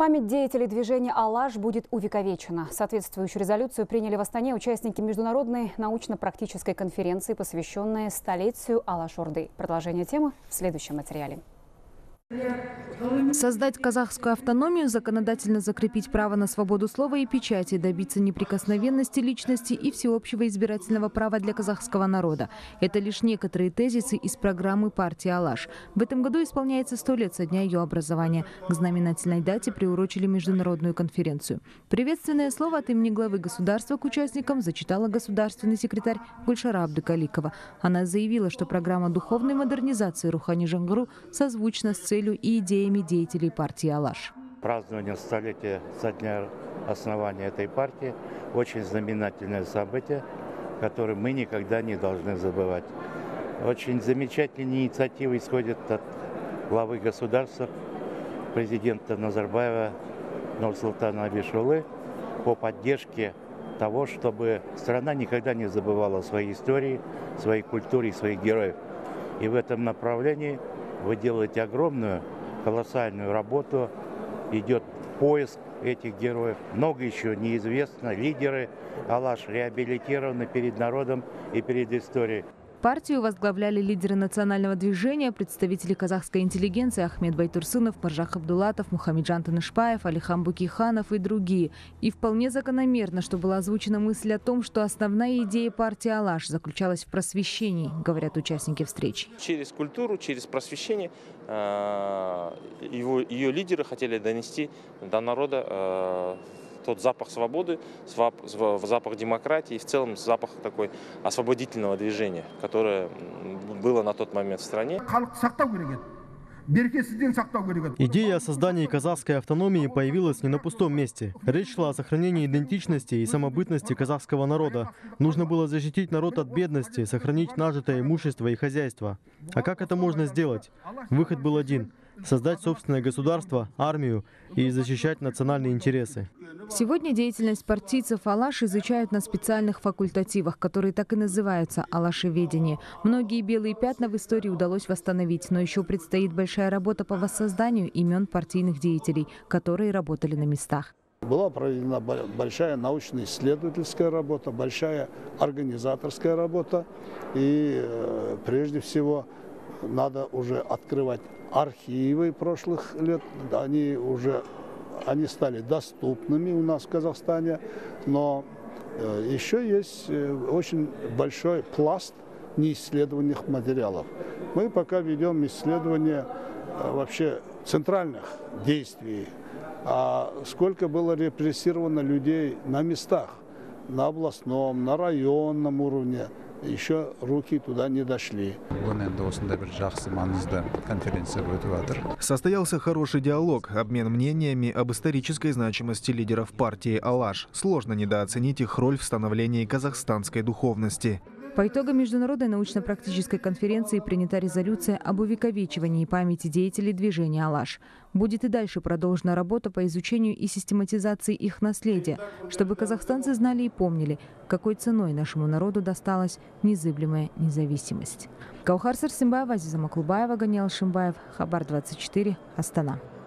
Память деятелей движения «Алаш» будет увековечена. Соответствующую резолюцию приняли в Астане участники международной научно-практической конференции, посвященной столетию Алаш-Орды. Продолжение темы в следующем материале. Создать казахскую автономию, законодательно закрепить право на свободу слова и печати, добиться неприкосновенности личности и всеобщего избирательного права для казахского народа. Это лишь некоторые тезисы из программы партии «Алаш». В этом году исполняется 100 лет со дня ее образования. К знаменательной дате приурочили международную конференцию. Приветственное слово от имени главы государства к участникам зачитала государственный секретарь Гульшара Абдыкаликова. Она заявила, что программа духовной модернизации Рухани Жаңғыру созвучна с целью и идеями деятелей партии «Алаш». Празднование столетия со дня основания этой партии – очень знаменательное событие, которое мы никогда не должны забывать. Очень замечательные инициативы исходят от главы государства, президента Назарбаева Нурсултана Абишевича по поддержке того, чтобы страна никогда не забывала своей истории, своей культуре и своих героев. И в этом направлении вы делаете огромную, колоссальную работу. Идет поиск этих героев. Много еще неизвестно. Лидеры «Алаш» реабилитированы перед народом и перед историей. Партию возглавляли лидеры национального движения, представители казахской интеллигенции Ахмед Байтурсынов, Маржах Абдулатов, Мухамеджан Тынышбаев, Алихан Букиханов и другие. И вполне закономерно, что была озвучена мысль о том, что основная идея партии «Алаш» заключалась в просвещении, говорят участники встречи. Через культуру, через просвещение ее лидеры хотели донести до народа тот запах свободы, запах демократии и в целом запах такой освободительного движения, которое было на тот момент в стране. Идея о создании казахской автономии появилась не на пустом месте. Речь шла о сохранении идентичности и самобытности казахского народа. Нужно было защитить народ от бедности, сохранить нажитое имущество и хозяйство. А как это можно сделать? Выход был один – создать собственное государство, армию и защищать национальные интересы. Сегодня деятельность партийцев «Алаш» изучают на специальных факультативах, которые так и называются «Алашеведение». Многие белые пятна в истории удалось восстановить, но еще предстоит большая работа по воссозданию имен партийных деятелей, которые работали на местах. Была проведена большая научно-исследовательская работа, большая организаторская работа. И прежде всего надо уже открывать архивы прошлых лет. Они стали доступными у нас в Казахстане, но еще есть очень большой пласт неисследованных материалов. Мы пока ведем исследование вообще центральных действий, а сколько было репрессировано людей на местах, на областном, на районном уровне. Еще руки туда не дошли. Состоялся хороший диалог, обмен мнениями об исторической значимости лидеров партии «Алаш». Сложно недооценить их роль в становлении казахстанской духовности. По итогам международной научно-практической конференции принята резолюция об увековечивании памяти деятелей движения «Алаш». Будет и дальше продолжена работа по изучению и систематизации их наследия, чтобы казахстанцы знали и помнили, какой ценой нашему народу досталась незыблемая независимость. Гаухар Сарсимбаева, Азиза Маклубаева, Ганиал Шимбаев, Хабар 24, Астана.